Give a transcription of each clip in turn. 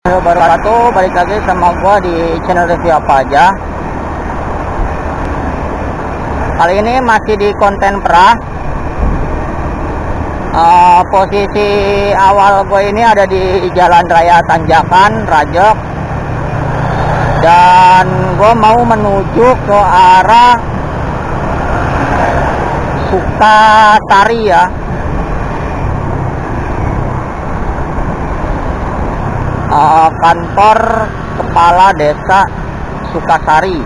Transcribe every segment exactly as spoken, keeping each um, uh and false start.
Wabarakatuh, balik lagi sama gua di channel review apa aja. Kali ini masih di konten perah. Uh, posisi awal gue ini ada di Jalan Raya Tanjakan, Rajok, dan gue mau menuju ke arah Sukasari ya. Uh, kantor kepala desa Sukasari.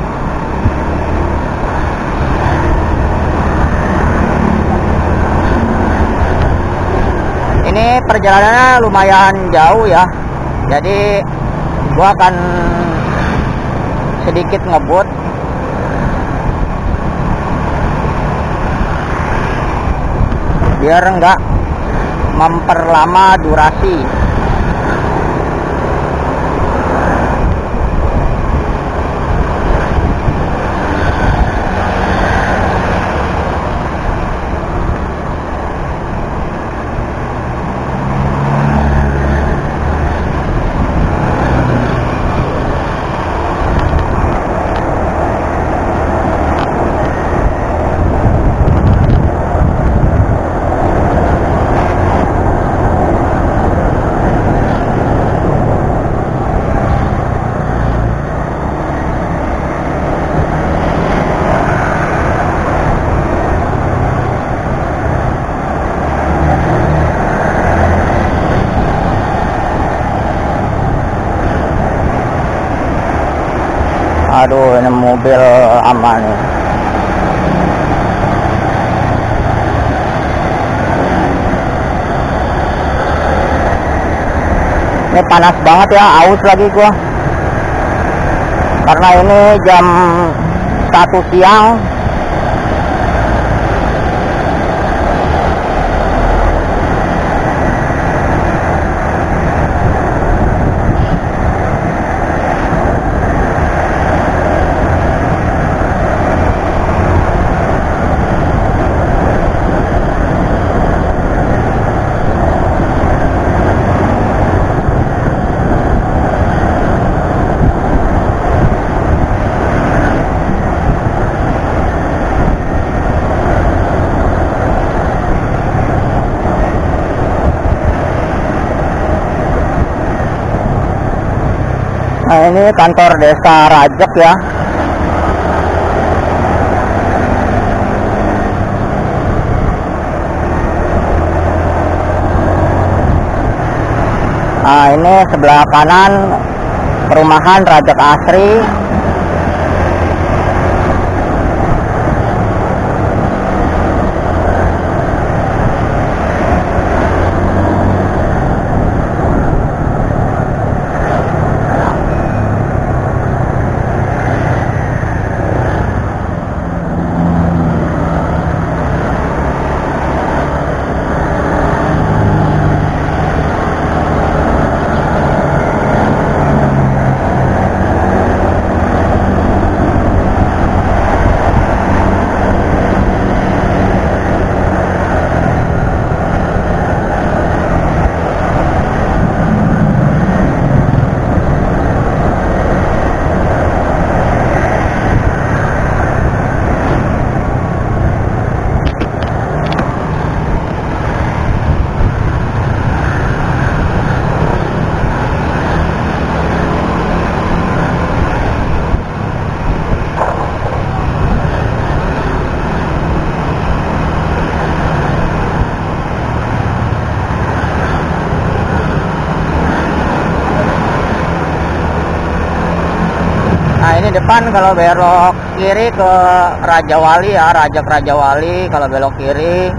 Ini perjalanannya lumayan jauh ya, jadi gua akan sedikit ngebut biar enggak memperlama durasi. Aduh, ini mobil aman nih. Ini panas banget ya, aus lagi gua. Karena ini jam satu siang. Nah, ini kantor desa Rajok ya. Nah, ini sebelah kanan perumahan Rajok Asri. Ini depan kalau belok kiri ke Raja Wali ya, Rajok Raja Wali. Kalau belok kiri,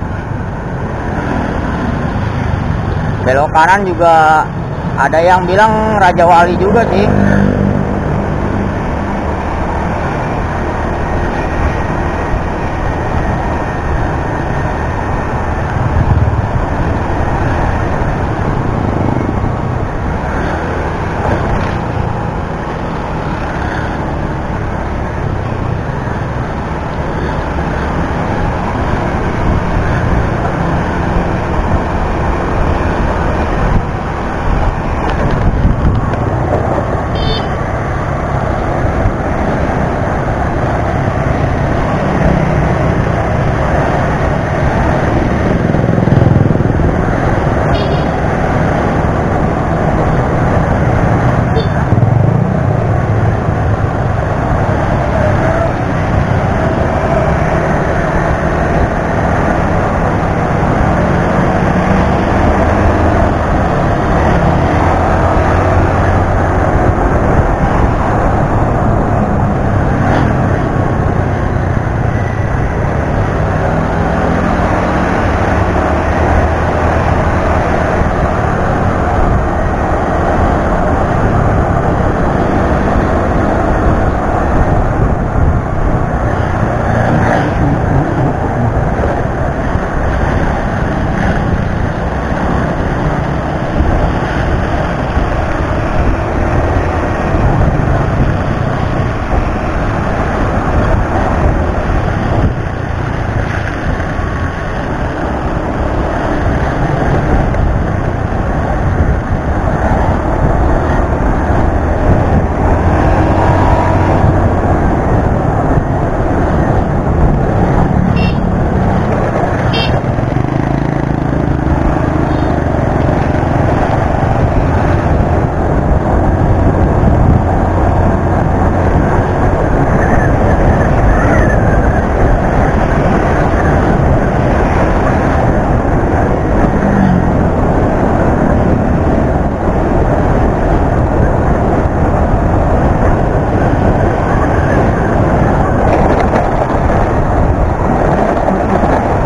belok kanan juga ada yang bilang Raja Wali juga sih.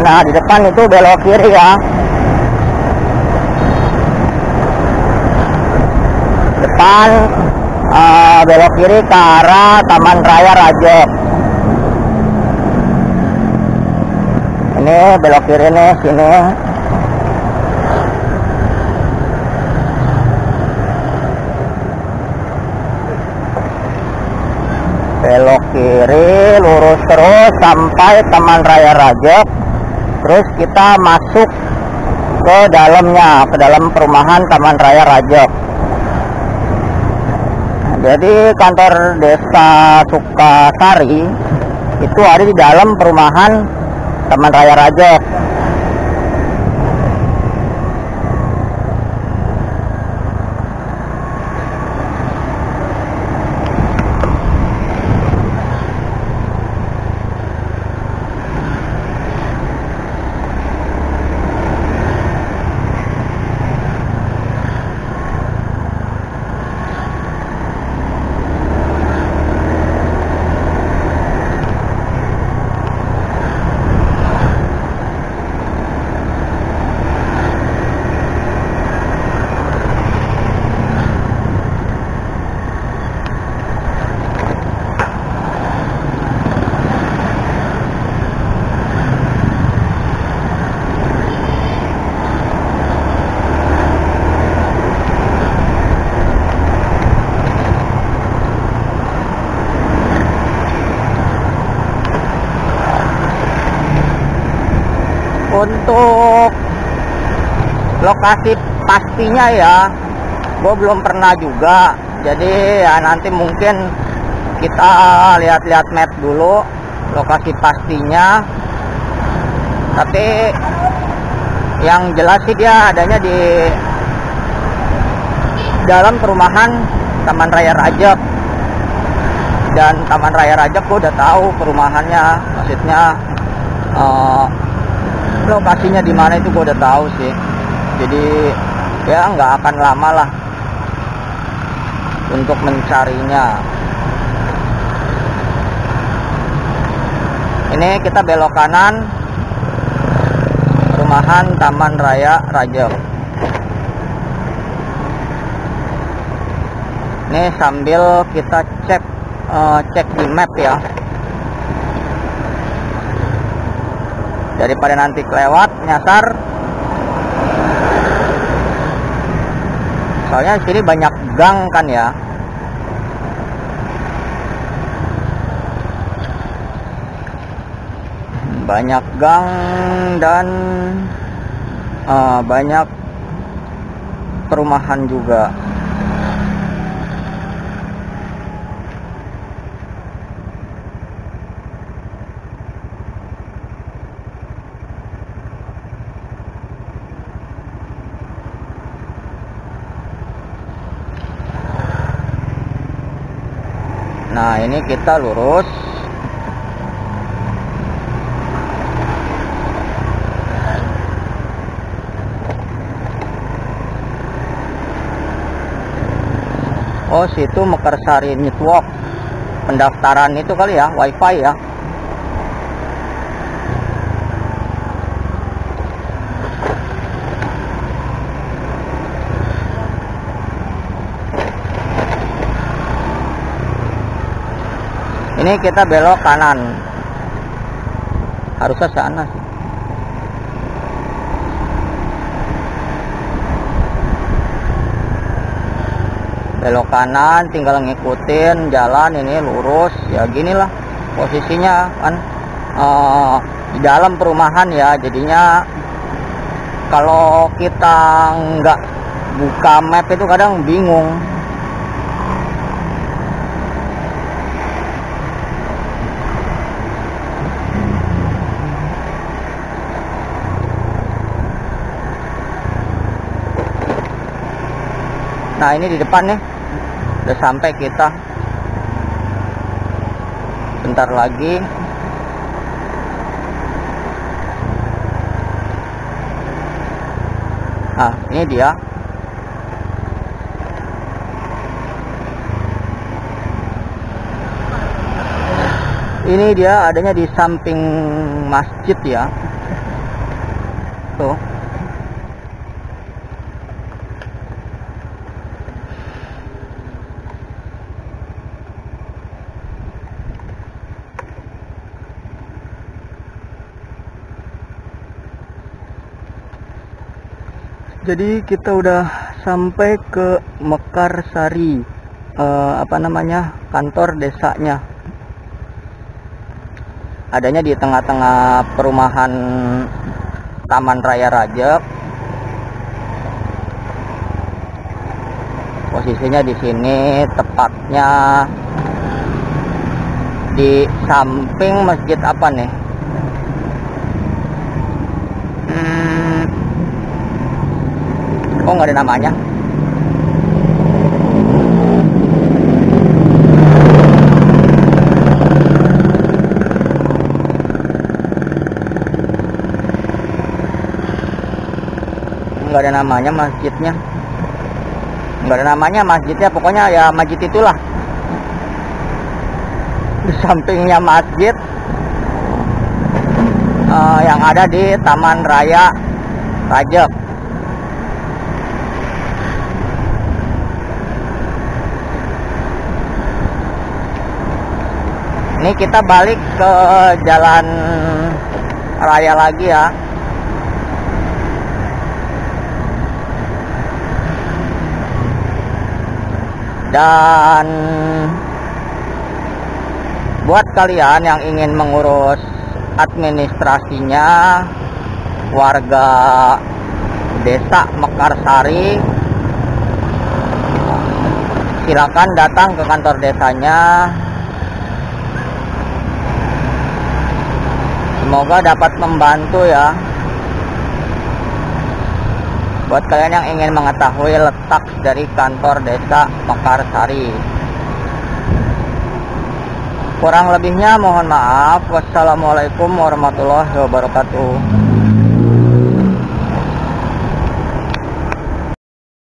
Nah, di depan itu belok kiri ya. Depan uh, belok kiri ke arah Taman Raya Rajok. Ini belok kiri nih, sini. Belok kiri, lurus terus sampai Taman Raya Rajok. Terus kita masuk ke dalamnya, ke dalam perumahan Taman Raya Rajok. Jadi kantor Desa Sukasari itu ada di dalam perumahan Taman Raya Rajok. Untuk lokasi pastinya ya, gue belum pernah juga. Jadi ya nanti mungkin kita lihat-lihat map dulu lokasi pastinya. Tapi yang jelas sih dia adanya di dalam perumahan Taman Raya Rajok. Dan Taman Raya Rajok gue udah tahu perumahannya, maksudnya uh, lokasinya di mana itu gue udah tahu sih. Jadi ya nggak akan lama lah untuk mencarinya. Ini kita belok kanan, perumahan Taman Raya Rajok. Ini sambil kita cek uh, cek di map ya, daripada nanti kelewat nyasar. Soalnya di sini banyak gang kan ya. Banyak gang dan uh, banyak perumahan juga. Nah, ini kita lurus. Oh, situ Mekarsari Network. Pendaftaran itu kali ya, wifi ya. Ini kita belok kanan. Harusnya sana sih. Belok kanan, tinggal ngikutin jalan ini lurus. Ya ginilah posisinya kan, uh, di dalam perumahan ya. Jadinya kalau kita nggak buka map itu kadang bingung. Nah, ini di depan nih, udah sampai kita. Bentar lagi. Nah, ini dia. Ini dia adanya di samping masjid ya. tuh. Jadi kita udah sampai ke Mekarsari, eh, apa namanya, kantor desanya. Adanya di tengah-tengah perumahan Taman Raya Rajek. Posisinya di sini, tepatnya di samping masjid apa nih? Hmm, oh nggak ada namanya. Nggak ada namanya masjidnya, nggak ada namanya masjidnya, pokoknya ya masjid itulah. Di sampingnya masjid uh, yang ada di Taman Raya Rajek. Ini kita balik ke jalan raya lagi ya. Dan buat kalian yang ingin mengurus administrasinya, warga desa Mekarsari, silakan datang ke kantor desanya. Semoga dapat membantu ya. Buat kalian yang ingin mengetahui letak dari kantor desa Mekarsari. Kurang lebihnya mohon maaf. Wassalamualaikum warahmatullahi wabarakatuh.